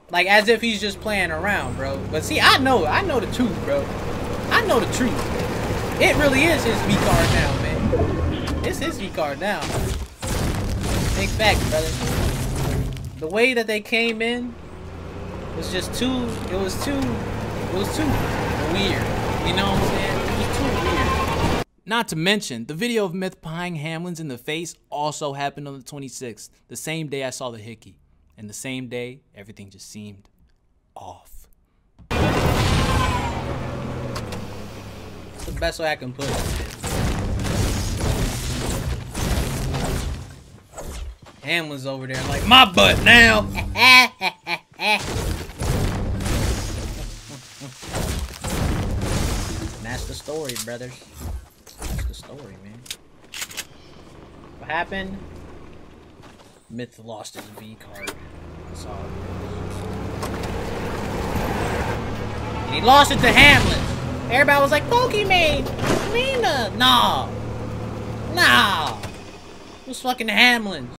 Like, as if he's just playing around, bro. But see, I know the truth, bro. I know the truth. It really is his V card now, man. It's his V card now. Big fact, brother. The way that they came in was just too, it was too weird. You know what I'm saying? It was too weird. Not to mention, the video of Myth pieing Hamlin's in the face also happened on the 26th, the same day I saw the hickey. And the same day, everything just seemed off. That's the best way I can put it. Hamlin's over there like, my butt now! And that's the story, brothers. That's the story, man. What happened? Myth lost his V card. That's all it is. And he lost it to Hamlin. Everybody was like, Pokemon! Lena! Nah! Nah! It was fucking Hamlin.